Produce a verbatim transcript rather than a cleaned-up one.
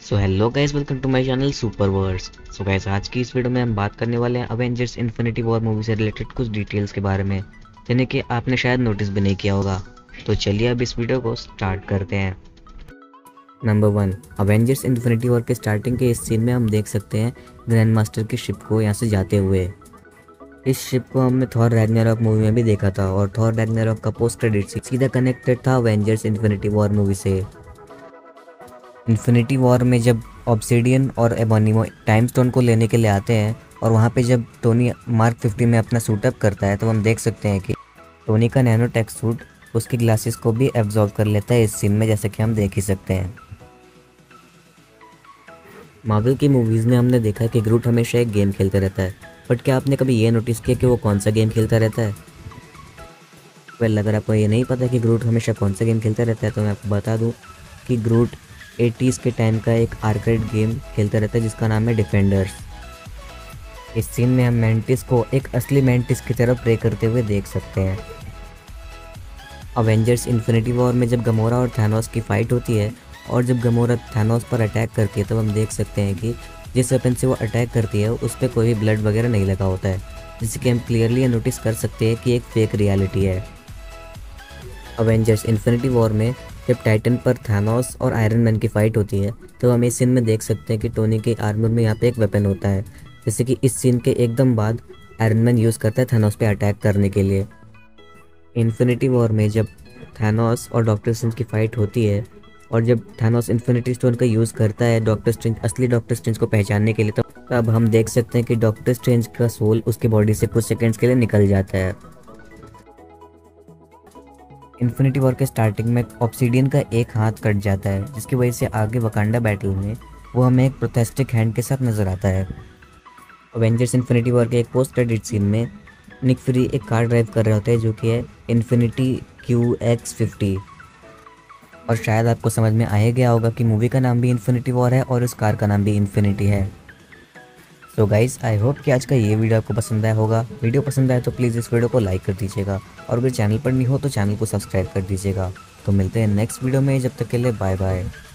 So hello guys, welcome to my channel super words. So guys, आज की इस video में हम बात करने वाले हैं अवेंजर्स इन्फिनिटी वॉर मूवी से रिलेटेड कुछ डिटेल्स के बारे में, जिन्हें कि आपने शायद नोटिस भी नहीं किया होगा। तो चलिए अब इस वीडियो को स्टार्ट करते हैं। Number one, Avengers infinity War के स्टार्टिंग के इस सीन में हम देख सकते हैं ग्रैंड मास्टर की शिप को यहाँ से जाते हुए। इस शिप को हमने थॉर रैग्नारॉक मूवी में भी देखा था और थॉर रैग्नारॉक का पोस्ट क्रेडिट सीधा कनेक्टेड था अवेंजर्स इन्फिनिटी वॉर मूवी से। इन्फिनिटी वॉर में जब ऑब्सिडियन और एबोनिमो टाइम स्टोन को लेने के लिए आते हैं और वहाँ पे जब टोनी मार्क फिफ्टी में अपना सूटअप करता है, तो हम देख सकते हैं कि टोनी का नैनो टेक सूट उसकी ग्लासेस को भी एब्जॉर्ब कर लेता है इस सीन में, जैसे कि हम देख ही सकते हैं। मार्वल की मूवीज़ में हमने देखा है कि ग्रूट हमेशा एक गेम खेलता रहता है, बट क्या आपने कभी ये नोटिस किया कि वो कौन सा गेम खेलता रहता है? वेल, अगर आपको ये नहीं पता कि ग्रूट हमेशा कौन सा गेम खेलता रहता है, तो मैं आपको बता दूँ कि ग्रूट एटीज़ के टाइम का एक आर्केड गेम खेलता रहता है जिसका नाम है डिफेंडर्स। इस सीन में हम मैंटिस को एक असली मैंटिस की तरफ प्रे करते हुए देख सकते हैं। अवेंजर्स इन्फिनिटी वॉर में जब गमोरा और थैनोस की फाइट होती है और जब गमोरा थैनोस पर अटैक करती है, तो हम देख सकते हैं कि जिस वेपन से वो अटैक करती है उस पर कोई भी ब्लड वगैरह नहीं लगा होता है, जिससे कि हम क्लियरली नोटिस कर सकते हैं कि एक फेक रियलिटी है। अवेंजर्स इन्फिनिटी वॉर में जब टाइटन पर थैनोस और आयरन मैन की फाइट होती है, तो हम इस सीन में देख सकते हैं कि टोनी के आर्मर में यहाँ पे एक वेपन होता है, जैसे कि इस सीन के एकदम बाद आयरन मैन यूज़ करता है थैनोस पे अटैक करने के लिए। इन्फिनिटी वॉर में जब थैनोस और डॉक्टर स्ट्रेंज की फाइट होती है और जब थैनोस इन्फिनिटी स्टोन का यूज़ करता है डॉक्टर स्ट्रेंज असली डॉक्टर स्ट्रेंज को पहचानने के लिए, तो तब हम देख सकते हैं कि डॉक्टर स्ट्रेंज का सोल उसकी बॉडी से कुछ सेकेंड्स के लिए निकल जाता है। इन्फिनिटी वॉर के स्टार्टिंग में ऑब्सिडियन का एक हाथ कट जाता है, जिसकी वजह से आगे वकांडा बैटल में वो हमें एक प्रोथेस्टिक हैंड के साथ नजर आता है। अवेंजर्स इन्फिनिटी वॉर के एक पोस्ट क्रेडिट सीन में निक फ्यूरी एक कार ड्राइव कर रहे होते हैं जो कि है इन्फिनिटी क्यू एक्स फिफ्टी, और शायद आपको समझ में आ ही गया होगा कि मूवी का नाम भी इन्फिनिटी वॉर है और उस कार का नाम भी इन्फिनिटी है। सो गाइस, आई होप कि आज का ये वीडियो आपको पसंद आया होगा। वीडियो पसंद आए तो प्लीज़ इस वीडियो को लाइक कर दीजिएगा, और अगर चैनल पर नहीं हो तो चैनल को सब्सक्राइब कर दीजिएगा। तो मिलते हैं नेक्स्ट वीडियो में, जब तक के लिए बाय बाय।